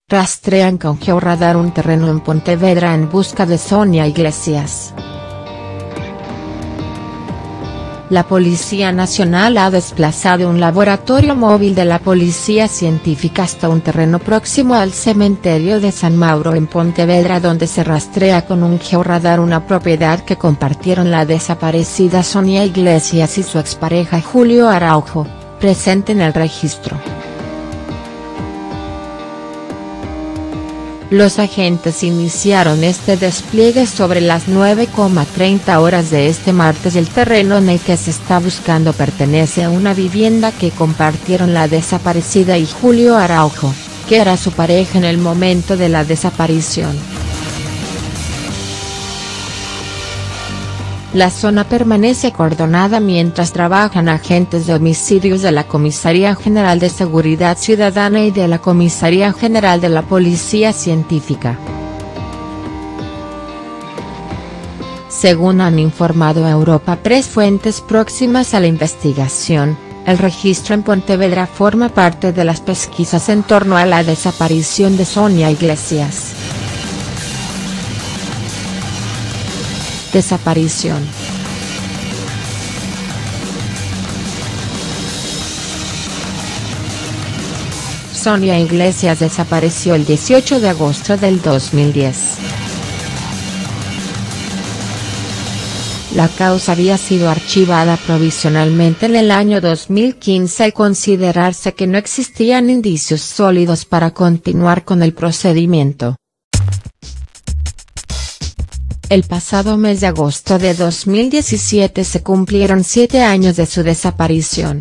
Rastrean con georradar un terreno en Pontevedra en busca de Sonia Iglesias. La Policía Nacional ha desplazado un laboratorio móvil de la Policía Científica hasta un terreno próximo al cementerio de San Mauro en Pontevedra, donde se rastrea con un georradar una propiedad que compartieron la desaparecida Sonia Iglesias y su expareja Julio Araujo, presente en el registro. Los agentes iniciaron este despliegue sobre las 9:30 horas de este martes. El terreno en el que se está buscando pertenece a una vivienda que compartieron la desaparecida y Julio Araujo, que era su pareja en el momento de la desaparición. La zona permanece acordonada mientras trabajan agentes de homicidios de la Comisaría General de Seguridad Ciudadana y de la Comisaría General de la Policía Científica. Según han informado a Europa Press fuentes próximas a la investigación, el registro en Pontevedra forma parte de las pesquisas en torno a la desaparición de Sonia Iglesias. Desaparición. Sonia Iglesias desapareció el 18 de agosto del 2010. La causa había sido archivada provisionalmente en el año 2015 al considerarse que no existían indicios sólidos para continuar con el procedimiento. El pasado mes de agosto de 2017 se cumplieron 7 años de su desaparición.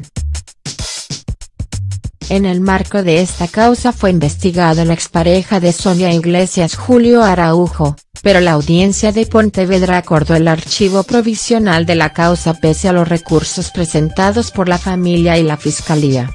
En el marco de esta causa fue investigado la expareja de Sonia Iglesias, Julio Araujo, pero la audiencia de Pontevedra acordó el archivo provisional de la causa pese a los recursos presentados por la familia y la fiscalía.